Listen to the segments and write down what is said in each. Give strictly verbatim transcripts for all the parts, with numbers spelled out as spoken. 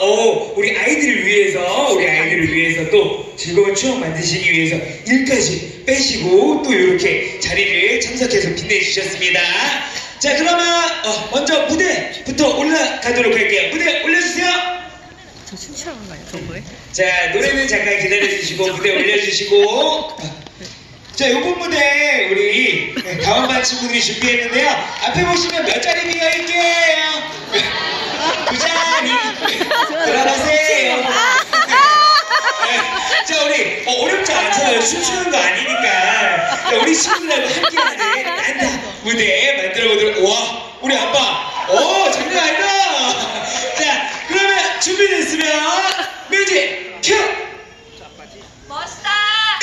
어, 우리 아이들을 위해서, 우리 아이들을 위해서 또 즐거운 추억 만드시기 위해서 일까지 빼시고 또 이렇게 자리를 참석해서 빛내주셨습니다. 자, 그러면 어, 먼저 무대부터 올라가도록 할게요. 무대 올려주세요. 저 춤추라는 거 아니야, 저거에? 자, 노래는 잠깐 기다려주시고 무대 올려주시고. 자, 요번 무대 우리 다원반 친구들이 준비했는데요. 앞에 보시면 몇 자리 비어있게요? 두 자리 들어가세요. 자, 우리 어, 어렵지 않잖아요. 춤추는 거 아니니까. 자, 우리 친구들하고 함께하는 난다 무대 만들어보도록. 와, 우리 아빠 오 장난 아니다. 자, 그러면 준비됐으면 뮤직 큐. 멋있다.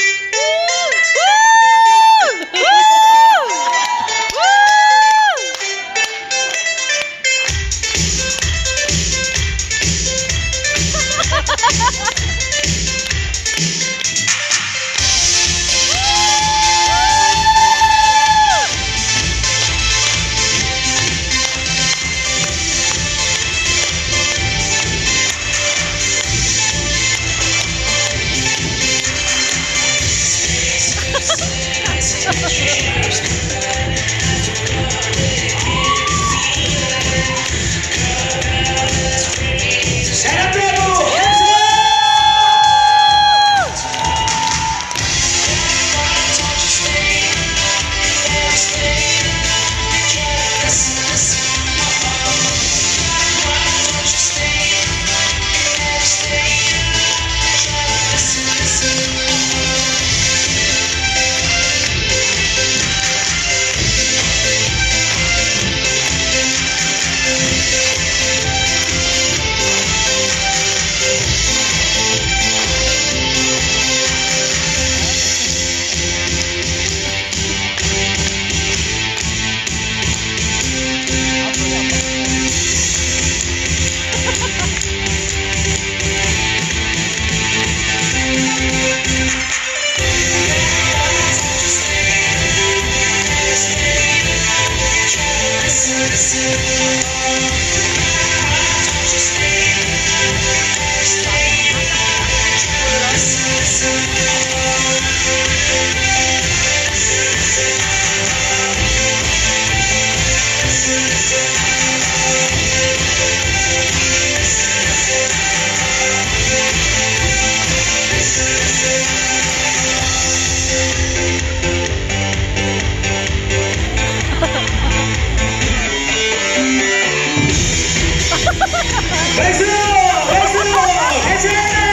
박수! 박수! 박수!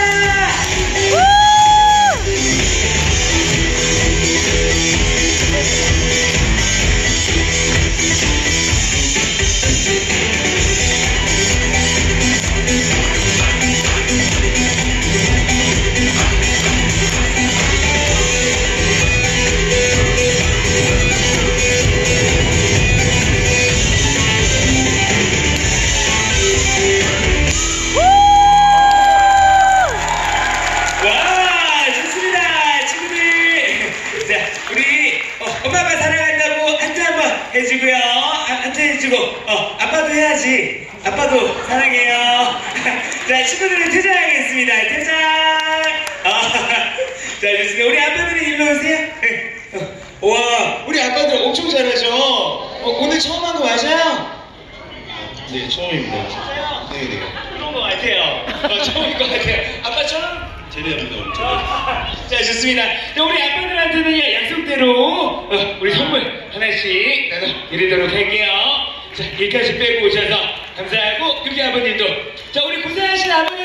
엄마 아빠 사랑한다고 한자 한번 해주고요. 아, 한자 해주고 어 아빠도 해야지. 아빠도 사랑해요. 자, 친구들은 퇴장하겠습니다. 퇴장. 어, 자, 좋습니다. 우리 아빠들은 일로 오세요. 어, 와, 우리 아빠들 엄청 잘하죠. 어, 오늘 처음 한 거 맞아요? 네, 처음입니다. 진짜요? 네네. 그런 거 같아요. 어, 처음인 것 같아요. 아빠처럼? 제대합니다, 오늘. 자, 좋습니다. 자, 우리 아빠들한테는 약속대로 어, 우리 선물 하나씩 나눠드리도록 할게요. 자, 일까지 빼고 오셔서 감사하고, 그렇게 아버님도. 자, 우리 고생하신 아버님.